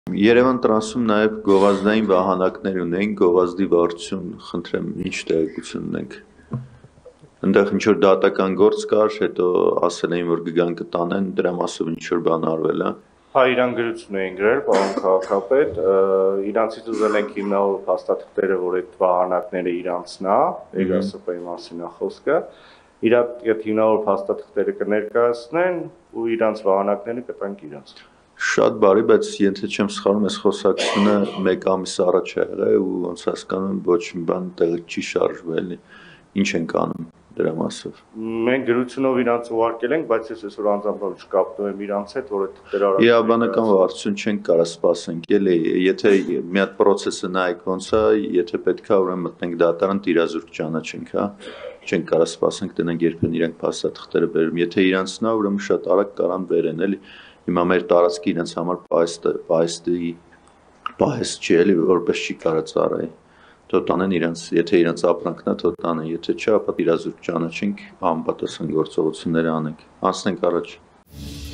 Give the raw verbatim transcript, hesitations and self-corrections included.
Երևան տրանսում նաև գովազդային վահանակներ ունենք, գովազդի վարչություն, խնդրեմ, ինչ տեղեկություն ունենք։ Այնտեղ ինչ որ դատական գործ կար, հետո ասել էին, որ կգան կտանեն, դրա մասով ինչ որ բան արվել է։ Հա, իրան գրություն էին գրել, պարոն քաղաքապետ, իրանցից ուզել ենք հիմնավոր փաստաթղթերը, որ այդ վահանակները իրանցն է, էգասպայի մասին է խոսքը, իրանք այդ հիմնավոր փաստաթղթերը կներկայացնեն ու իրանց վահանակները կտանք իրանց։ Շատ բարի, բայց եթե չեմ սխալվում, այս խոսակցությունը մեկ ամիս առաջ է եղել ու ոնց հասկանում եմ ոչ մի բան տեղի չի շարժվել, ինչ ենք անում դրա մասով։ Մենք գրությունով իրանց ուղարկել ենք, բայց ես այսօր անձամբ չկապտում եմ իրանց հետ, որ այդ թղթերը իրավաբանական վարչություն չենք կարող սպասենք, էլի, եթե մի հատ process-ը նայեք ոնց է, եթե պետք է ուրեմն մտնենք դատարան տիրազուրկ ճանաչենք, հա, չենք կարող սպասենք տնենք երբեն իրանք փաստաթղթերը բերում, եթե իրանցն է, ուրեմն շատ արագ կարան բերեն, էլի։ Հիմա մեր տարածքը իրենց համար պահեստը, պահեստի պահեստ չի, էլի, որպես չի կարա ծառայի։ Թող տանեն իրենց, եթե իրենց ապրանքն է, թող տանեն, եթե չէ, ապա տիրազուրկ ճանաչենք, անպատասխան գործողություններ անենք, անցնենք առաջ։